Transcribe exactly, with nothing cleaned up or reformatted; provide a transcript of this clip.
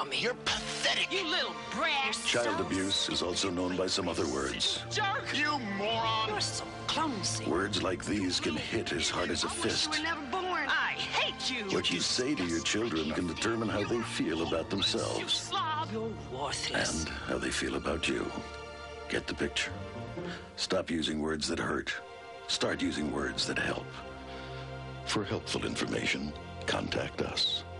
dummy. You're pathetic. You little brat. Child abuse is also known by some other words. Jerk. You moron. You're so clumsy. Words like these can hit as hard as a fist. You were never born. I hate you. What you say to your children can determine how they feel about You themselves slob. You're worthless. and how they feel about you. Get the picture? Stop using words that hurt. Start using words that help. For helpful information, contact us.